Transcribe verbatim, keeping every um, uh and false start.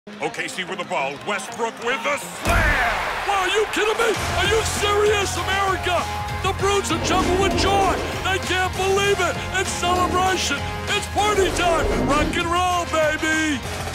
O K C with the ball. Westbrook with the slam! Wow, are you kidding me? Are you serious, America? The Brutes are jumping with joy. They can't believe it. It's celebration. It's party time. Rock and roll, baby.